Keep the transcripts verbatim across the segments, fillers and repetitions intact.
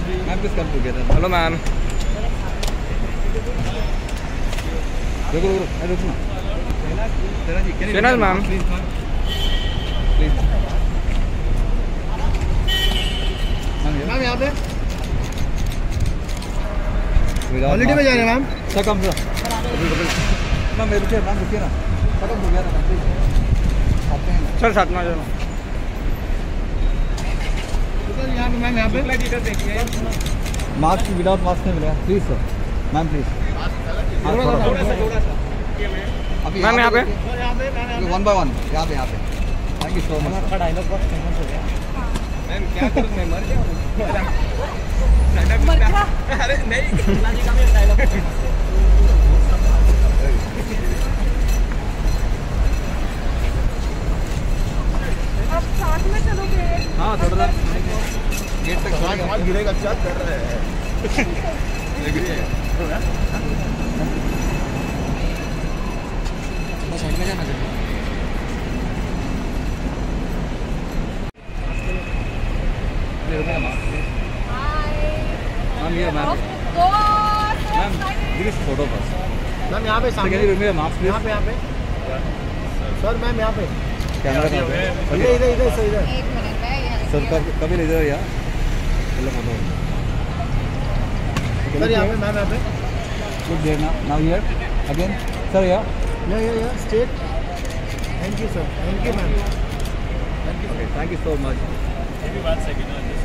Ma'am please come together. Hello ma'am. रुको रुको रुको ना। शहनाज मैम प्लीज मैम यहाँ पे हॉलिडे में जा रहे हैं ma'am. Sir come sir ma'am मेरे रुकिए मैम रुकिए ना। खत्म हो गया था प्लीज आते हैं सर साथ में जाना। यहाँ पे मैम यहाँ पे मास्क विदाउट मास्क नहीं मिलेगा please sir. Ma'am please ma'am यहाँ पे वन बाय वन यहाँ पे यहाँ पे। Thank you so much. आपका डायलॉग बहुत फेमस हो गया मैम। क्या करूँ मैं मर जाऊँ? अरे नहीं जी का डायलॉग आप साथ में चलोगे? हाँ थोड़ा सा गेट तक माल गिरेगा क्या कर रहे हैं? साइड में जाना चाहिए। मैम ये मैम मैम दिस फोटो बस मैम यहाँ पे सामने मेरा मास्क यहाँ पे यहाँ पे सर मैम यहाँ पे कैमरा कहाँ पे? इधर इधर इधर सर इधर एक मिनट में सर कब कभी इधर यार चलो फोटो सर यहाँ पे मैम यहाँ पे गुड डे ना now here again sir yeah yeah yeah yeah straight. Thank you sir. Thank you ma'am. Thank you thank you so much. maybe one second I'll just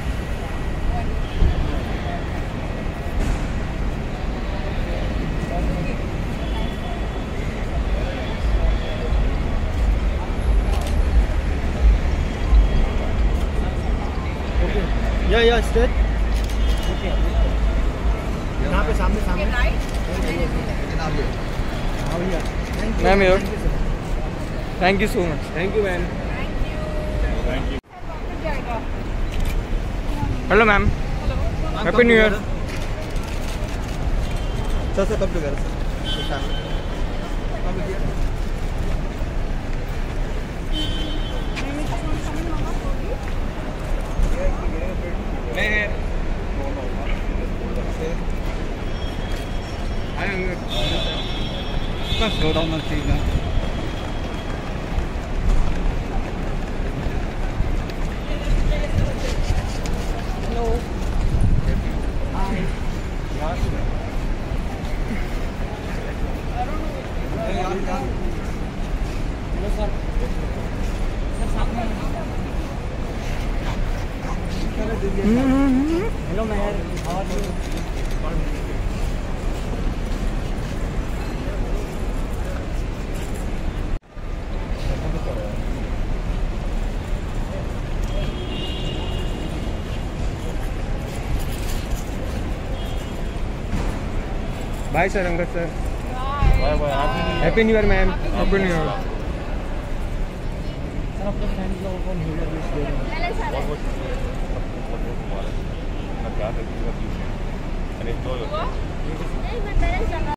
या yeah straight यहाँ पे सामने सामने ma'am your thank you so much. Thank you ma'am. Hello ma'am happy new year. Sir sir come together slow down मत कीजिए। Hello hi hello sir sir साथ में hello Mehar how are you? Bye sir Angad sir. Bye bye. Happy new year ma'am. Happy new year. Sir अपने friends लोगों को new year wish दे रहे हैं। बहुत बहुत क्या है